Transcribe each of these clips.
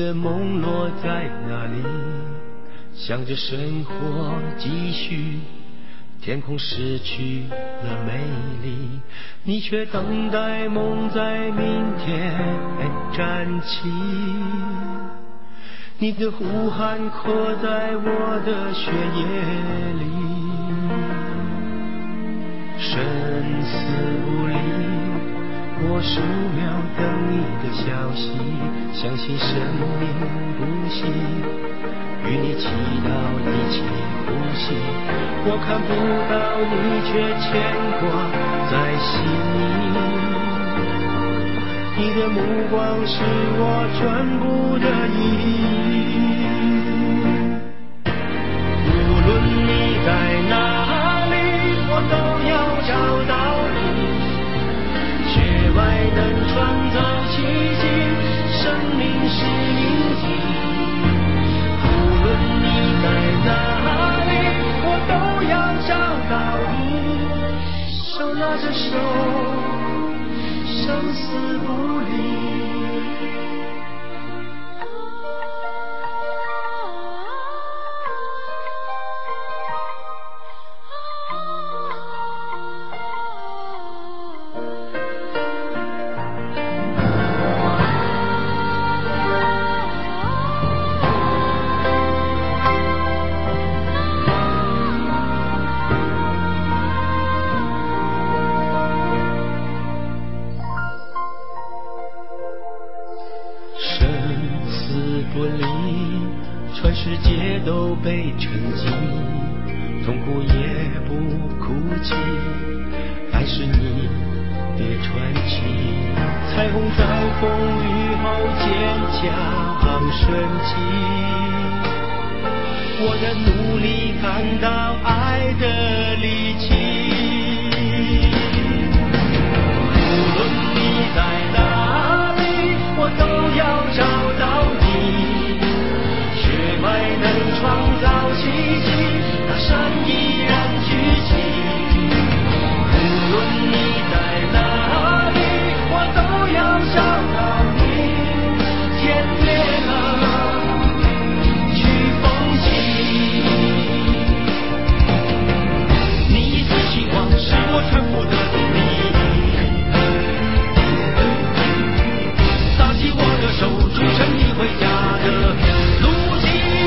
的梦落在哪里？想着生活继续，天空失去了美丽，你却等待梦在明天站起。你的呼喊刻在我的血液里，生死不离，我数秒等你的消息，相信生命不息，与你祈祷一起呼吸。我看不到你，却牵挂在心里，你的目光是我全部的意义。无论你在哪里，我都要找到你，血脉能创造奇迹，生命是灵体。无论你在哪里，我都要找到你，手拉着手，生死不离。全世界都被沉寂，痛苦也不哭泣，爱是你的传奇。彩虹在风雨后坚强升起，我的努力看到爱的力气。无论你在哪里，我都要找到你，血脉能创造奇迹，大山依然举起。无论你在哪里，我都要找到你，天裂了去风起。你的希望是我全部的动力，搭起我的手，组成你回家的路径。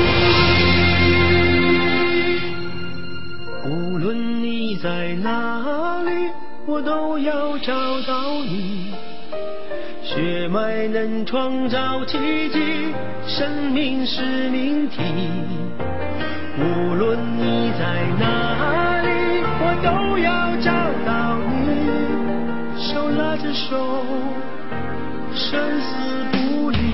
无论你在哪里，我都要找到你，血脉能创造奇迹，生命是灵体。无论你在哪里，我都要找到你，手拉着手，生死不离。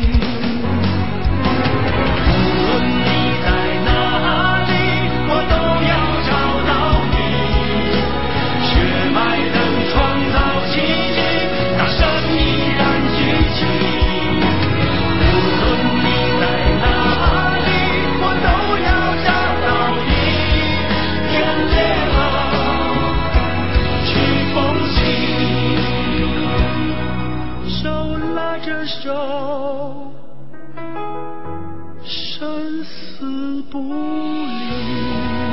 无论你在哪里，我都要找到你，血脉能创造奇迹，大山依然举起。无论你在哪里，我都要找到你，天裂了去风起，手拉着手，生死不离。